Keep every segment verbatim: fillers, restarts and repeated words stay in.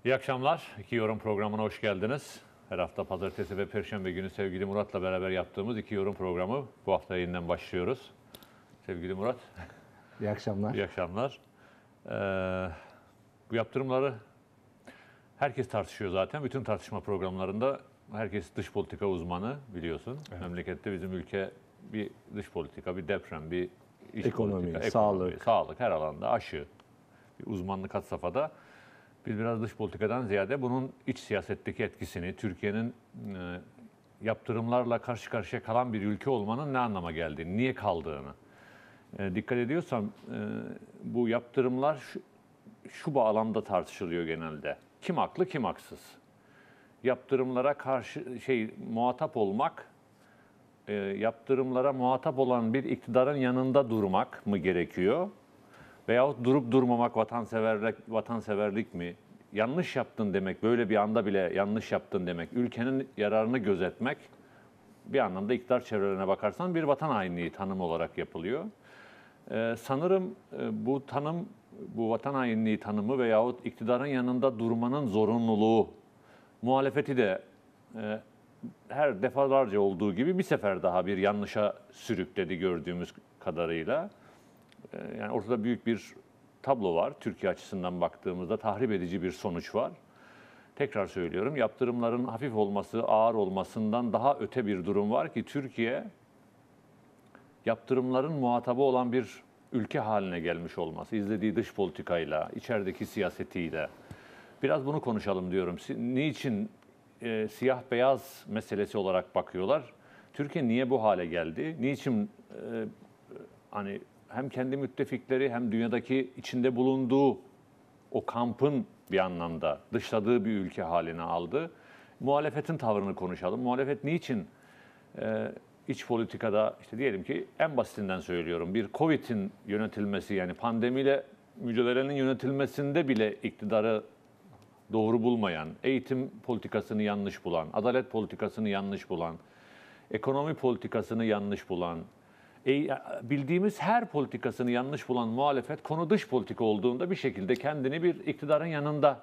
İyi akşamlar. İki Yorum programına hoş geldiniz. Her hafta pazartesi ve perşembe günü sevgili Murat'la beraber yaptığımız İki Yorum programı bu hafta yeniden başlıyoruz. Sevgili Murat. İyi akşamlar. İyi akşamlar. Ee, bu yaptırımları herkes tartışıyor zaten. Bütün tartışma programlarında herkes dış politika uzmanı biliyorsun. Evet. Memlekette bizim ülke bir dış politika, bir deprem, bir iç ekonomi, politika, sağlık. ekonomi, sağlık her alanda aşı, bir uzmanlık had safhada. Biz biraz dış politikadan ziyade bunun iç siyasetteki etkisini, Türkiye'nin e, yaptırımlarla karşı karşıya kalan bir ülke olmanın ne anlama geldiğini, niye kaldığını. E, dikkat ediyorsam e, bu yaptırımlar şu, şu bağlamda tartışılıyor genelde. Kim haklı, kim haksız? Yaptırımlara karşı şey muhatap olmak, e, yaptırımlara muhatap olan bir iktidarın yanında durmak mı gerekiyor? Veyahut durup durmamak vatanseverlik, vatanseverlik mi? Yanlış yaptın demek, böyle bir anda bile yanlış yaptın demek, ülkenin yararını gözetmek bir anlamda iktidar çevrelerine bakarsan bir vatan hainliği tanımı olarak yapılıyor. Ee, sanırım e, bu tanım, bu vatan hainliği tanımı veyahut iktidarın yanında durmanın zorunluluğu, muhalefeti de e, her defalarca olduğu gibi bir sefer daha bir yanlışa sürükledi gördüğümüz kadarıyla. Yani ortada büyük bir tablo var. Türkiye açısından baktığımızda tahrip edici bir sonuç var. Tekrar söylüyorum, yaptırımların hafif olması, ağır olmasından daha öte bir durum var ki Türkiye yaptırımların muhatabı olan bir ülke haline gelmiş olması, izlediği dış politikayla, içerideki siyasetiyle. Biraz bunu konuşalım diyorum. Niçin e, siyah beyaz meselesi olarak bakıyorlar? Türkiye niye bu hale geldi? Niçin e, hani hem kendi müttefikleri hem dünyadaki içinde bulunduğu o kampın bir anlamda dışladığı bir ülke haline aldı. Muhalefetin tavrını konuşalım. Muhalefet niçin e, iç politikada işte diyelim ki en basitinden söylüyorum bir Covid'in yönetilmesi yani pandemiyle mücadelenin yönetilmesinde bile iktidarı doğru bulmayan, eğitim politikasını yanlış bulan, adalet politikasını yanlış bulan, ekonomi politikasını yanlış bulan, E, bildiğimiz her politikasını yanlış bulan muhalefet konu dış politika olduğunda bir şekilde kendini bir iktidarın yanında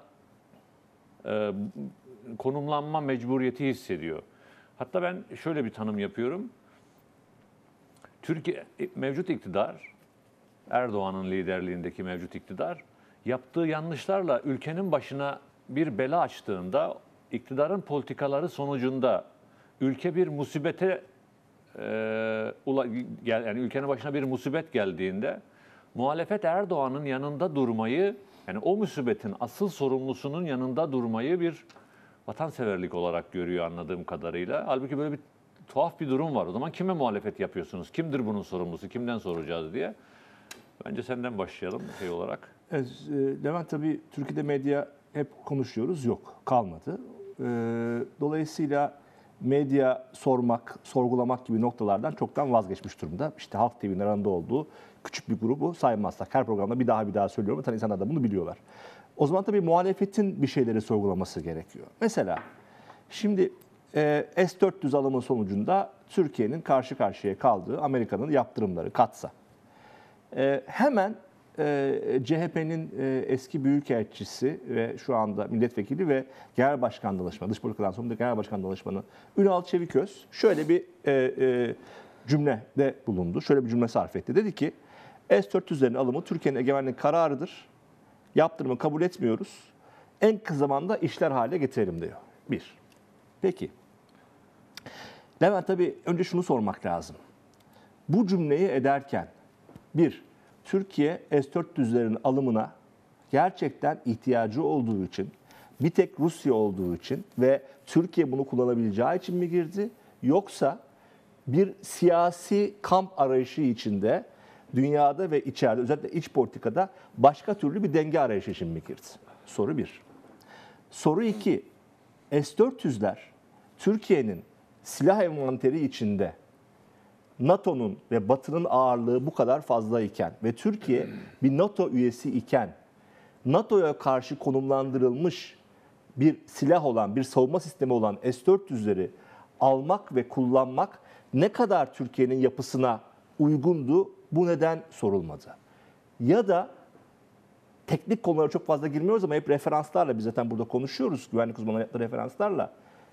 e, konumlanma mecburiyeti hissediyor. Hatta ben şöyle bir tanım yapıyorum. Türkiye mevcut iktidar, Erdoğan'ın liderliğindeki mevcut iktidar yaptığı yanlışlarla ülkenin başına bir bela açtığında iktidarın politikaları sonucunda ülke bir musibete Ee, yani ülkenin başına bir musibet geldiğinde muhalefet Erdoğan'ın yanında durmayı yani o musibetin asıl sorumlusunun yanında durmayı bir vatanseverlik olarak görüyor anladığım kadarıyla. Halbuki böyle bir tuhaf bir durum var. O zaman kime muhalefet yapıyorsunuz? Kimdir bunun sorumlusu? Kimden soracağız diye. Bence senden başlayalım şey olarak. Evet, Levent tabii Türkiye'de medya hep konuşuyoruz. Yok, kalmadı. Dolayısıyla medya sormak, sorgulamak gibi noktalardan çoktan vazgeçmiş durumda. İşte Halk T V'nin arasında olduğu küçük bir grubu saymazsak her programda bir daha bir daha söylüyorum. Zaten insanlar da bunu biliyorlar. O zaman tabii muhalefetin bir şeyleri sorgulaması gerekiyor. Mesela şimdi e, S dört yüz alımı sonucunda Türkiye'nin karşı karşıya kaldığı Amerika'nın yaptırımları katsa. E, hemen e, C H P'nin e, eski büyükelçisi ve şu anda milletvekili ve genel başkan danışmanı, dış politikadan sorumlu genel başkan danışmanı Ünal Çeviköz şöyle bir e, e, cümlede bulundu. Şöyle bir cümle sarf etti. Dedi ki S dört yüzlerin alımı Türkiye'nin egemenlik kararıdır. Yaptırımı kabul etmiyoruz. En kısa zamanda işler hale getirelim diyor. Bir. Peki. Levent tabii önce şunu sormak lazım. Bu cümleyi ederken bir, Türkiye S dört yüzlerin alımına gerçekten ihtiyacı olduğu için, bir tek Rusya olduğu için ve Türkiye bunu kullanabileceği için mi girdi? Yoksa bir siyasi kamp arayışı içinde dünyada ve içeride özellikle iç politikada başka türlü bir denge arayışı için mi girdi? Soru bir. Soru iki. S dört yüzler Türkiye'nin silah envanteri içinde NATO'nun ve Batı'nın ağırlığı bu kadar fazla iken ve Türkiye bir NATO üyesi iken NATO'ya karşı konumlandırılmış bir silah olan, bir savunma sistemi olan S dört yüzleri almak ve kullanmak ne kadar Türkiye'nin yapısına uygundu, bu neden sorulmadı? Ya da teknik konulara çok fazla girmiyoruz ama hep referanslarla, biz zaten burada konuşuyoruz, güvenlik uzmanı yaptığı referanslarla.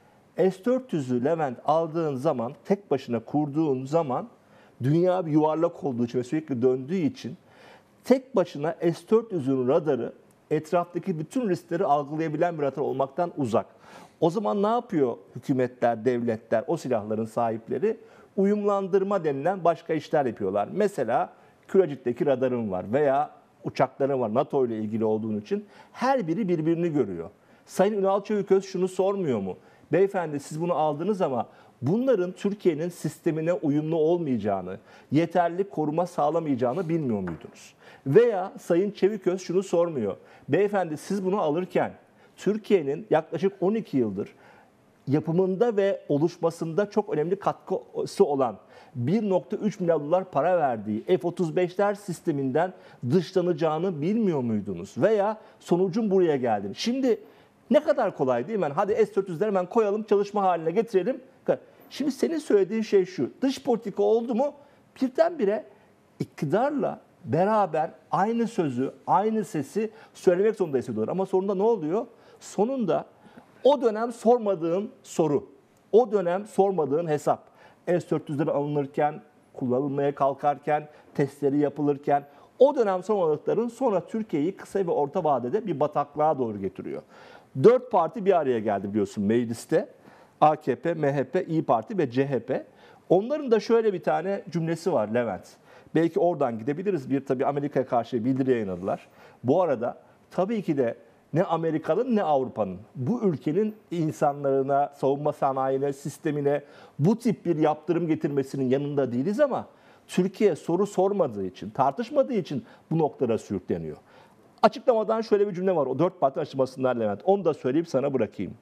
S dört yüzü Levent aldığın zaman, tek başına kurduğun zaman, dünya bir yuvarlak olduğu için ve sürekli döndüğü için tek başına S dört yüzün radarı etraftaki bütün riskleri algılayabilen bir radar olmaktan uzak. O zaman ne yapıyor hükümetler, devletler, o silahların sahipleri? Uyumlandırma denilen başka işler yapıyorlar. Mesela Küracık'taki radarın var veya uçakların var, NATO ile ilgili olduğun için her biri birbirini görüyor. Sayın Ünal Çeviköz şunu sormuyor mu? Beyefendi siz bunu aldınız ama bunların Türkiye'nin sistemine uyumlu olmayacağını, yeterli koruma sağlamayacağını bilmiyor muydunuz? Veya Sayın Çeviköz şunu sormuyor. Beyefendi siz bunu alırken Türkiye'nin yaklaşık on iki yıldır yapımında ve oluşmasında çok önemli katkısı olan bir nokta üç milyar dolar para verdiği F otuz beşler sisteminden dışlanacağını bilmiyor muydunuz? Veya sonucun buraya geldi. Şimdi ne kadar kolay değil mi? Hadi S dört yüzleri hemen koyalım, çalışma haline getirelim. Şimdi senin söylediğin şey şu. Dış politika oldu mu birdenbire iktidarla beraber aynı sözü, aynı sesi söylemek zorunda hissediyorlar. Ama sonunda ne oluyor? Sonunda o dönem sormadığın soru, o dönem sormadığın hesap, S dört yüzler alınırken, kullanılmaya kalkarken, testleri yapılırken, o dönem sormadıkların sonra Türkiye'yi kısa ve orta vadede bir bataklığa doğru getiriyor. Dört parti bir araya geldi biliyorsun mecliste. A K P, M H P, İYİ Parti ve C H P. Onların da şöyle bir tane cümlesi var Levent. Belki oradan gidebiliriz. Bir tabii Amerika'ya karşı bildiri yayınladılar. Bu arada tabii ki de ne Amerika'nın ne Avrupa'nın bu ülkenin insanlarına, savunma sanayine, sistemine bu tip bir yaptırım getirmesinin yanında değiliz ama Türkiye soru sormadığı için, tartışmadığı için bu noktalara sürükleniyor. Açıklamadan şöyle bir cümle var. O dört parti açıklamasından Levent. Onu da söyleyip sana bırakayım.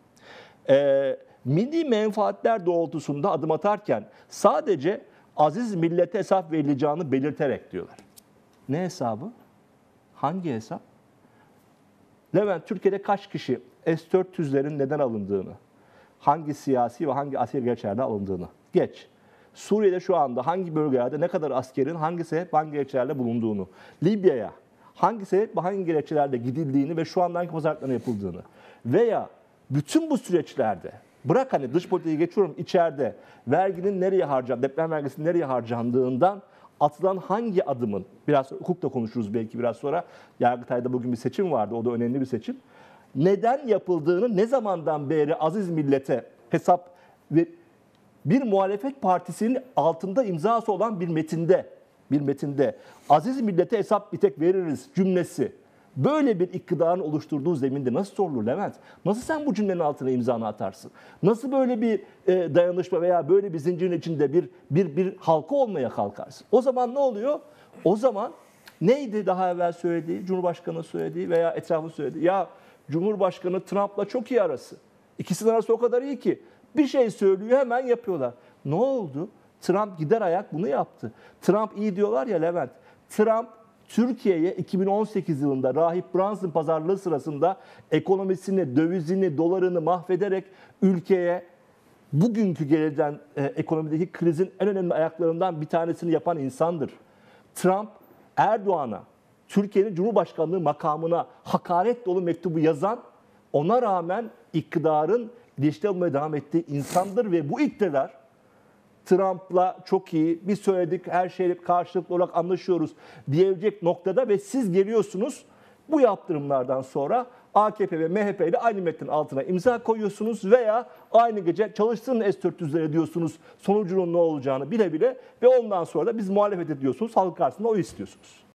Ee, milli menfaatler doğrultusunda adım atarken sadece aziz millete hesap verileceğini belirterek diyorlar. Ne hesabı? Hangi hesap? Levent, Türkiye'de kaç kişi S dört yüzlerin neden alındığını, hangi siyasi ve hangi askeri gerekçelerden alındığını geç. Suriye'de şu anda hangi bölgelerde ne kadar askerin hangi sebep hangi gerekçelerle bulunduğunu, Libya'ya hangi sebep ve hangi gerekçelerle gidildiğini ve şu anda hangi pazarlıkların yapıldığını veya bütün bu süreçlerde bırak hani dış politikayı geçiyorum içeride verginin nereye harcan, deprem vergisinin nereye harcandığından atılan hangi adımın, biraz hukukla konuşuruz belki biraz sonra, Yargıtay'da bugün bir seçim vardı, o da önemli bir seçim. Neden yapıldığını, ne zamandan beri aziz millete hesap ve bir muhalefet partisinin altında imzası olan bir metinde, bir metinde aziz millete hesap bir tek veririz cümlesi, böyle bir iktidarın oluşturduğu zeminde nasıl sorulur Levent? Nasıl sen bu cümlenin altına imzanı atarsın? Nasıl böyle bir e, dayanışma veya böyle bir zincirin içinde bir bir bir halka olmaya kalkarsın? O zaman ne oluyor? O zaman neydi daha evvel söylediği, Cumhurbaşkanı söylediği veya etrafı söylediği? Ya Cumhurbaşkanı Trump'la çok iyi arası. İkisinin arası o kadar iyi ki bir şey söylüyor hemen yapıyorlar. Ne oldu? Trump gider ayak bunu yaptı. Trump iyi diyorlar ya Levent. Trump Türkiye'ye iki bin on sekiz yılında Rahip Brunson pazarlığı sırasında ekonomisini, dövizini, dolarını mahvederek ülkeye bugünkü gelinen e, ekonomideki krizin en önemli ayaklarından bir tanesini yapan insandır. Trump, Erdoğan'a, Türkiye'nin Cumhurbaşkanlığı makamına hakaret dolu mektubu yazan, ona rağmen iktidarın ilişki almaya devam ettiği insandır ve bu iktidar Trump'la çok iyi, biz söyledik, her şeyle karşılıklı olarak anlaşıyoruz diyecek noktada ve siz geliyorsunuz bu yaptırımlardan sonra A K P ve M H P ile aynı metnin altına imza koyuyorsunuz veya aynı gece çalışsın S dört yüzlere diyorsunuz, sonucunun ne olacağını bile bile ve ondan sonra da biz muhalefet ediyorsunuz, halk karşısında oy istiyorsunuz.